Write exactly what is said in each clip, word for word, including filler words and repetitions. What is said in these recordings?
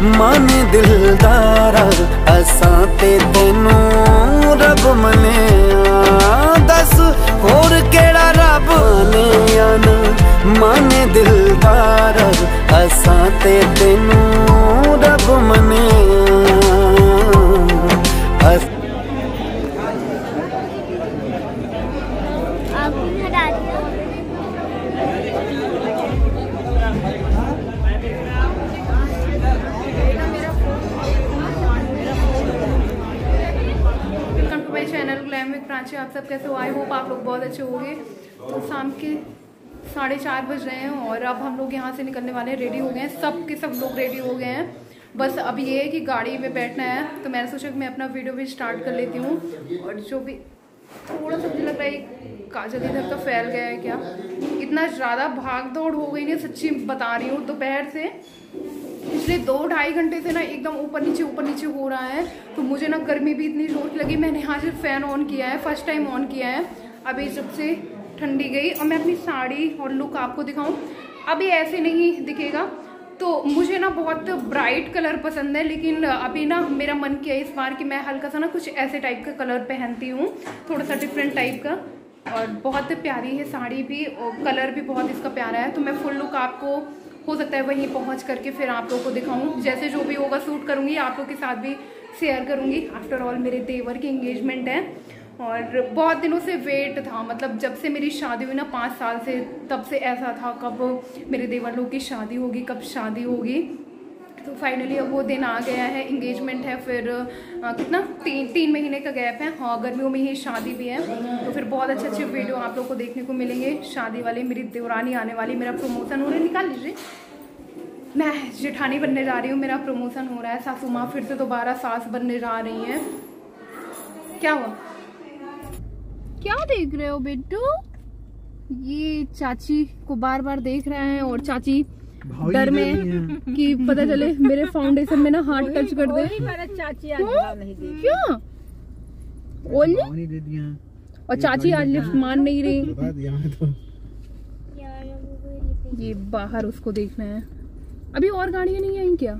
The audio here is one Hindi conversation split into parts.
माने दिलदारा असां ते तेनू रब मनिया। दस होर केड़ा रब ने आना माने दिलदारा असां ते तेनू रब मनिया। प्राची, आप सब कैसे हो? आई होप आप लोग बहुत अच्छे होंगे। तो शाम के साढ़े चार बज रहे हैं और अब हम लोग यहाँ से निकलने वाले हैं। रेडी हो गए हैं, सब के सब लोग रेडी हो गए हैं। बस अब ये है कि गाड़ी में बैठना है। तो मैंने सोचा कि मैं अपना वीडियो भी स्टार्ट कर लेती हूँ। और जो भी थोड़ा सा मुझे लग रहा है काजल इधर तो फैल गया है क्या, इतना ज़्यादा भाग दौड़ हो गई नहीं, सच्ची बता रही हूँ। दोपहर से पिछले दो ढाई घंटे से ना एकदम ऊपर नीचे ऊपर नीचे हो रहा है। तो मुझे ना गर्मी भी इतनी जोर लगी, मैंने यहाँ से फ़ैन ऑन किया है, फर्स्ट टाइम ऑन किया है अभी जब से ठंडी गई। और मैं अपनी साड़ी और लुक आपको दिखाऊं, अभी ऐसे नहीं दिखेगा। तो मुझे ना बहुत ब्राइट कलर पसंद है, लेकिन अभी ना मेरा मन किया इस बार कि मैं हल्का सा ना कुछ ऐसे टाइप का कलर पहनती हूँ, थोड़ा सा डिफरेंट टाइप का। और बहुत प्यारी है साड़ी भी और कलर भी बहुत इसका प्यारा है। तो मैं फुल लुक आपको हो सकता है वहीं पहुंच करके फिर आप लोगों को दिखाऊं। जैसे जो भी होगा शूट करूंगी, आप लोग के साथ भी शेयर करूंगी। आफ्टर ऑल मेरे देवर की एंगेजमेंट है और बहुत दिनों से वेट था, मतलब जब से मेरी शादी हुई ना पाँच साल से, तब से ऐसा था कब मेरे देवर लोग की शादी होगी, कब शादी होगी। तो फाइनली अब वो दिन आ गया है, एंगेजमेंट है। फिर आ, कितना तीन तीन महीने का गैप है। हाँ, गर्मियों में ही शादी भी है। तो फिर बहुत अच्छे अच्छे वीडियो आप लोग को देखने को मिलेंगे शादी वाले। मेरी देवरानी आने वाली, मेरा प्रमोशन हो रहा है, निकाल लीजिए। मैं जेठानी बनने जा रही हूँ, मेरा प्रमोशन हो रहा है। सासू माँ फिर से दोबारा सास बनने जा रही हैं। क्या हुआ, क्या देख रहे हो बेटू? ये चाची को बार बार देख रहे हैं और चाची डर में कि पता चले मेरे फाउंडेशन में ना हाथ टच कर दे। चाची आज भाव नहीं दी। क्यों? ओली दे दिया। और चाची आज लिफ्ट मान नहीं रही। ये बाहर उसको देखना है। अभी और गाड़ियां नहीं आई क्या?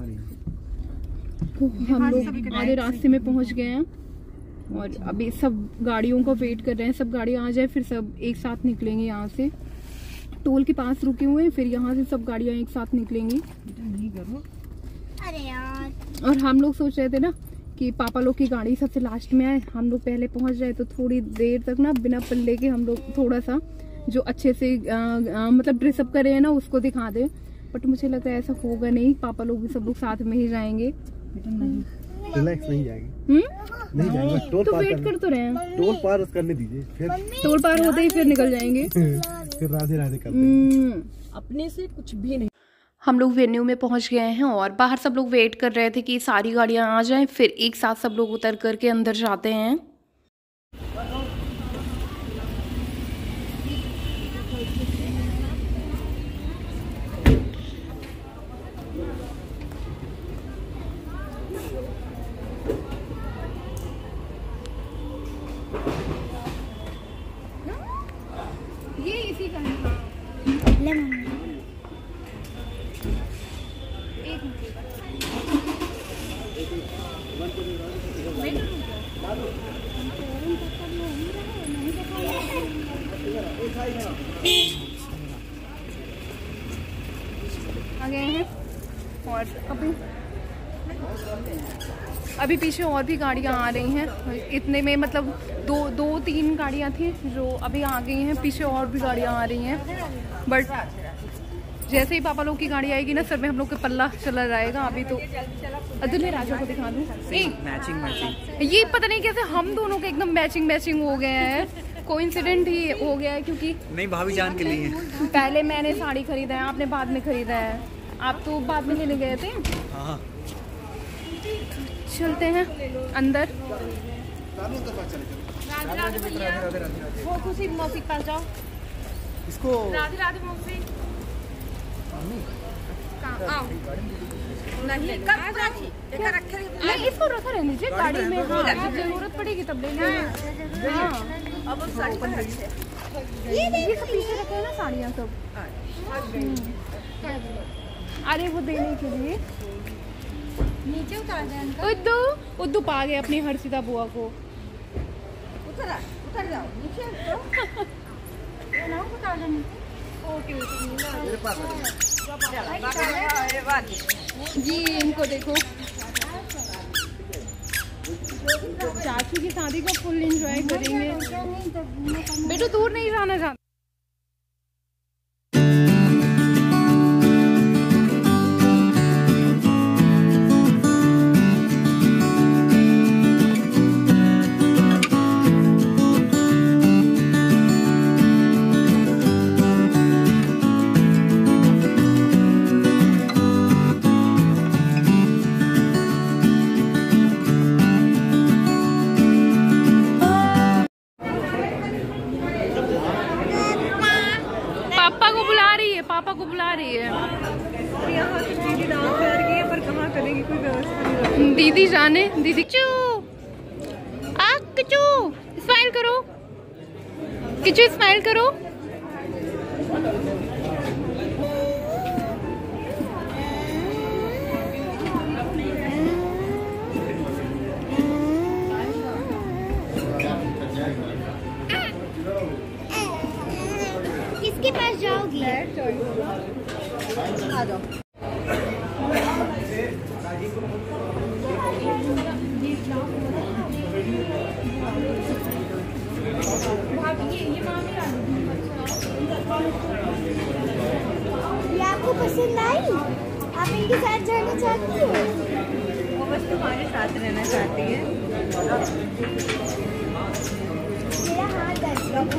तो हम लोग आधे रास्ते में पहुंच गए हैं और अभी सब गाड़ियों का वेट कर रहे हैं। सब गाड़ियां आ जाए फिर सब एक साथ निकलेंगे। यहाँ से टोल के पास रुके हुए हैं, फिर यहाँ से सब गाड़ियां एक साथ निकलेंगी। अरे यार, और हम लोग सोच रहे थे ना कि पापा लोग की गाड़ी सबसे लास्ट में आए, हम लोग पहले पहुंच जाए तो थोड़ी देर तक ना बिना पल्ले के हम लोग थोड़ा सा जो अच्छे से आ, आ, मतलब ड्रेसअप करे हैं ना उसको दिखा दे। बट मुझे लगता है ऐसा होगा नहीं, पापा लोग भी सब लोग साथ में ही जाएंगे। रिलैक्स नहीं जाएंगे। हम्म नहीं जाएंगे, टोल तो पार वेट कर तो रहे हैं। टोल पार करने दीजिए, फिर टोल पार होते ही फिर निकल जाएंगे। फिर राधे राधे करते हैं। अपने से कुछ भी नहीं। हम लोग वेन्यू में पहुंच गए हैं और बाहर सब लोग वेट कर रहे थे कि सारी गाड़ियां आ जाएं, फिर एक साथ सब लोग उतर करके अंदर जाते हैं। ये इसी का है। आ गए हैं और अभी अभी पीछे और भी गाड़ियां आ रही हैं। इतने में मतलब दो दो तीन गाड़ियां थी जो अभी आ गई हैं, पीछे और भी गाड़ियां आ रही हैं। बट जैसे ही पापा लोग की गाड़ी आएगी ना, सर में हम लोग का पल्ला चला जाएगा। अभी तो अदुल्हे राजा को दिखा दूं, मैचिंग मैचिंग। ये पता नहीं कैसे हम दोनों के एकदम मैचिंग मैचिंग हो गए हैं। कोइंसिडेंट ही हो गया है क्योंकि नहीं भाभी जान के लिए पहले मैंने साड़ी खरीदा है, आपने बाद में खरीदा है। आप तो बाद में लेने गए थे। हाँ। चलते हैं अंदर। वो खुशी मौसी के पास जाओ। इसको राधे राधे मौसी। आओ। नहीं कब रखी देखा रखे नहीं, इसको रखा रहने दीजिए गाड़ी में। हाँ, जब जरूरत पड़ेगी तब ले लेंगे। हाँ, अब वो साड़ी पर रखे। ये सब पीछे रखे हैं ना साड़ियाँ सब। अरे वो देने के लिए नीचे उतार दे अंकल। उद्दू उद्दू पा गए अपनी हर्षिता बुआ को। उतर आ, उतर जाओ नीचे उतरो। ये ना उतार दे नीचे। ओके मेरे पास जी इनको देखो, चाचू की शादी को फुल एंजॉय करेंगे। बेटू दूर नहीं जाना चाहता। पापा को बुला रही है। यहाँ से दीदी डांस कर रही है पर कहाँ करेंगी, कोई व्यवस्था नहीं। दीदी जाने। दीदी किचू आ किचू स्माइल करो, किचू स्माइल करो। किसके पास जाओगी? आ जाओ। ये आपको पसंद आई? आप इनके साथ जाना चाहती हो? वो बस तुम्हारे साथ रहना चाहती है। मेरा हाथ दर्द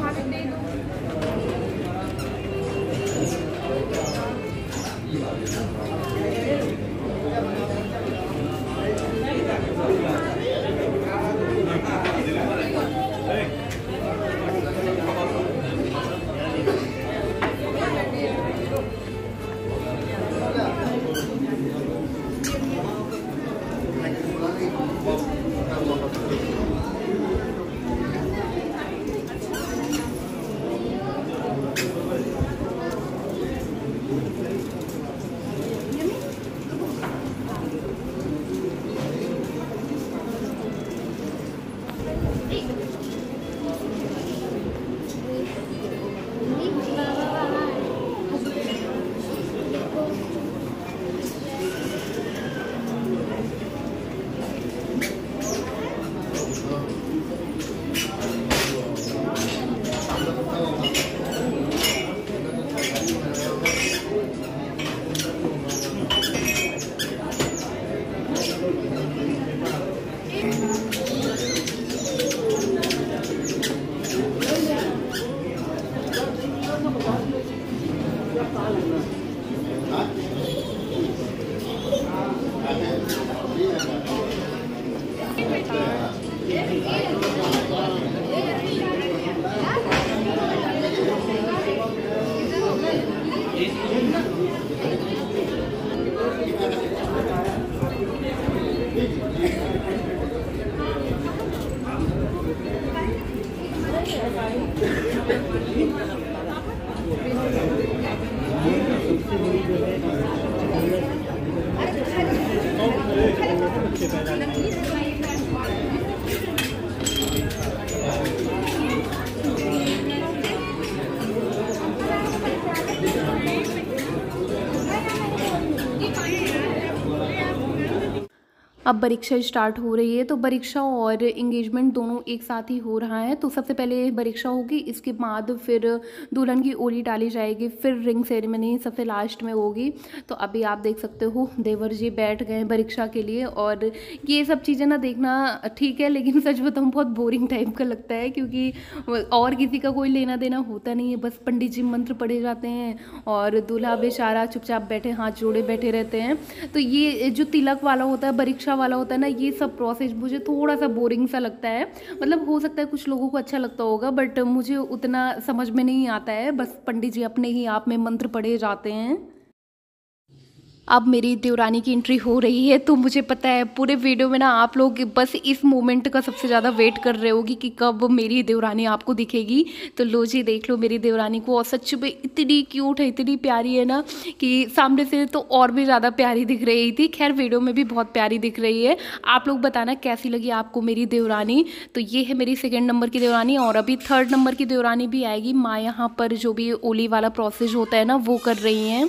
अब परीक्षा स्टार्ट हो रही है, तो परीक्षा और इंगेजमेंट दोनों एक साथ ही हो रहा है। तो सबसे पहले परीक्षा होगी, इसके बाद फिर दुल्हन की ओली डाली जाएगी, फिर रिंग सेरेमनी सबसे लास्ट में होगी। तो अभी आप देख सकते हो देवर जी बैठ गए हैं परीक्षा के लिए। और ये सब चीज़ें ना देखना ठीक है, लेकिन सच बताऊँ बहुत बोरिंग टाइप का लगता है, क्योंकि और किसी का कोई लेना देना होता नहीं है। बस पंडित जी मंत्र पढ़े जाते हैं और दूल्हा बेचारा चुपचाप बैठे हाथ जोड़े बैठे रहते हैं। तो ये जो तिलक वाला होता है, परीक्षा वाला होता है ना, ये सब प्रोसेस मुझे थोड़ा सा बोरिंग सा लगता है। मतलब हो सकता है कुछ लोगों को अच्छा लगता होगा, बट मुझे उतना समझ में नहीं आता है। बस पंडित जी अपने ही आप में मंत्र पढ़े जाते हैं। अब मेरी देवरानी की एंट्री हो रही है, तो मुझे पता है पूरे वीडियो में ना आप लोग बस इस मोमेंट का सबसे ज़्यादा वेट कर रहे होगी कि कब मेरी देवरानी आपको दिखेगी। तो लो जी, देख लो मेरी देवरानी को, और सच में इतनी क्यूट है, इतनी प्यारी है ना कि सामने से तो और भी ज़्यादा प्यारी दिख रही थी। खैर वीडियो में भी बहुत प्यारी दिख रही है। आप लोग बताना कैसी लगी आपको मेरी देवरानी। तो ये है मेरी सेकेंड नंबर की देवरानी, और अभी थर्ड नंबर की देवरानी भी आएगी। माँ यहाँ पर जो भी ओली वाला प्रोसेस होता है ना वो कर रही हैं।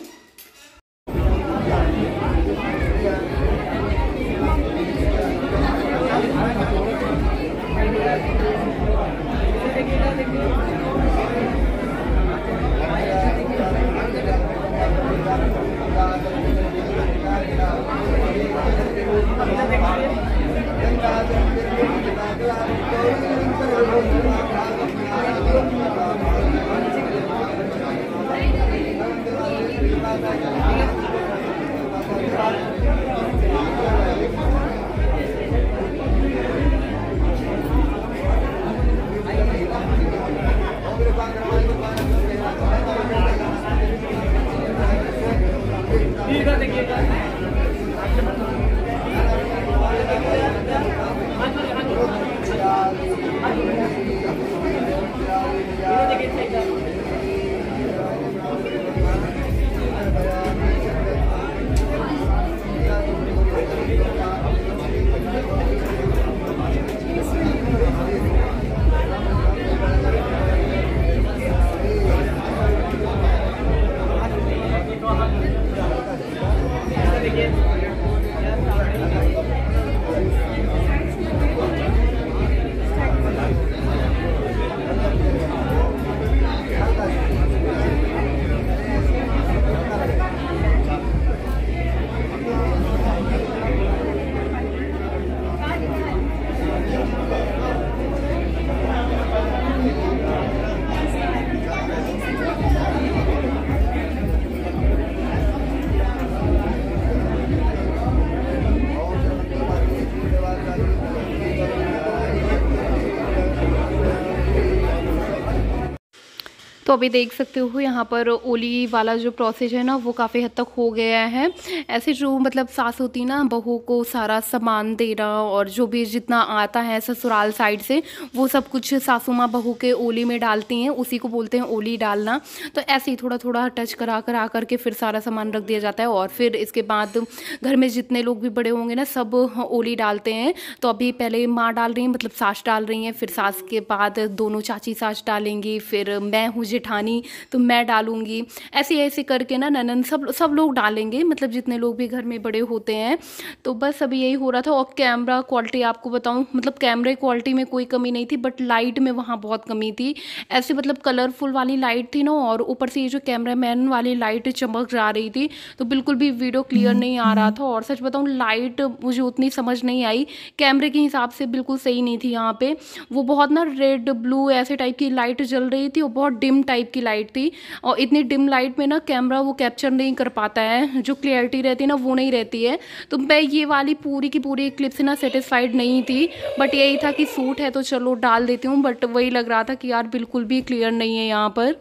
तो अभी देख सकते हो यहाँ पर ओली वाला जो प्रोसेस है ना वो काफ़ी हद तक हो गया है। ऐसे जो मतलब सास होती ना, बहू को सारा सामान देना और जो भी जितना आता है ससुराल साइड से वो सब कुछ सासू माँ बहू के ओली में डालती हैं, उसी को बोलते हैं ओली डालना। तो ऐसे ही थोड़ा थोड़ा टच करा करा करके फिर सारा सामान रख दिया जाता है, और फिर इसके बाद घर में जितने लोग भी बड़े होंगे ना सब ओली डालते हैं। तो अभी पहले माँ डाल रही हैं, मतलब सास डाल रही हैं, फिर सास के बाद दोनों चाची सास डालेंगी, फिर मैं हूँ जेठानी तो मैं डालूंगी। ऐसे ऐसे करके ना ननन सब सब लोग डालेंगे, मतलब जितने लोग भी घर में बड़े होते हैं। तो बस अभी यही हो रहा था। और कैमरा क्वालिटी आपको बताऊं, मतलब कैमरे क्वालिटी में कोई कमी नहीं थी, बट लाइट में वहाँ बहुत कमी थी। ऐसे मतलब कलरफुल वाली लाइट थी ना, और ऊपर से ये जो कैमरा मैन वाली लाइट चमक जा रही थी, तो बिल्कुल भी वीडियो क्लियर नहीं आ रहा था। और सच बताऊँ लाइट मुझे उतनी समझ नहीं आई, कैमरे के हिसाब से बिल्कुल सही नहीं थी। यहाँ पे वो बहुत ना रेड ब्लू ऐसे टाइप की लाइट जल रही थी, और बहुत डिम टाइप की लाइट थी, और इतनी डिम लाइट में ना कैमरा वो कैप्चर नहीं कर पाता है, जो क्लियरिटी रहती है ना वो नहीं रहती है। तो मैं ये वाली पूरी की पूरी क्लिप से ना सेटिस्फाइड नहीं थी, बट यही था कि सूट है तो चलो डाल देती हूँ। बट वही लग रहा था कि यार बिल्कुल भी क्लियर नहीं है यहाँ पर।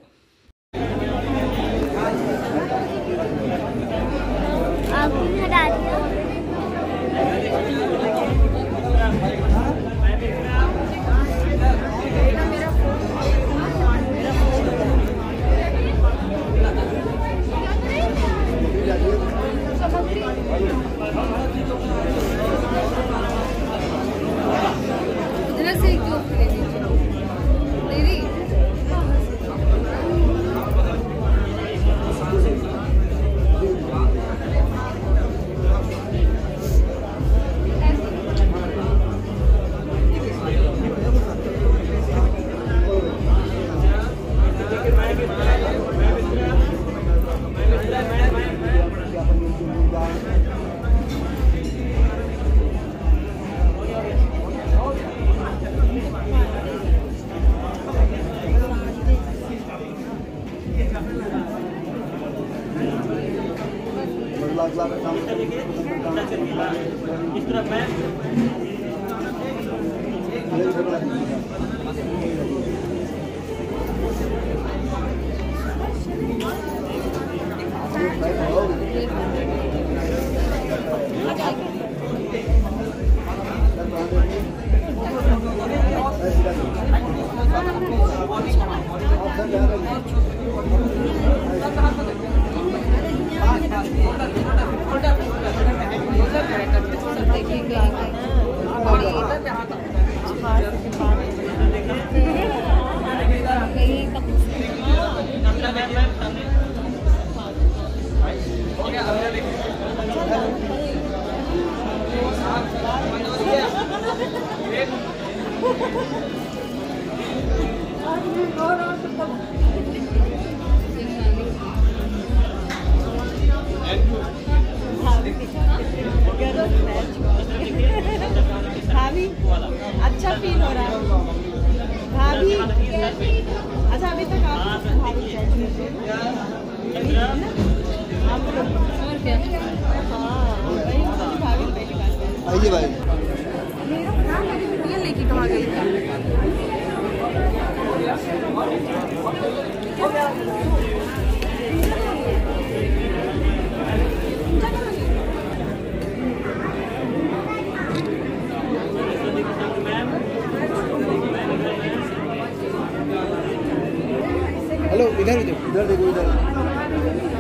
इस तरफ मैं भाभी अच्छा फील हो रहा है भाभी। अच्छा अभी तक आप भाभी आप लोग और क्या हाँ वही भाभी पहली बात आइए भाई। ये लेके कहाँ गई थी? हेलो इधर इधर देखो इधर।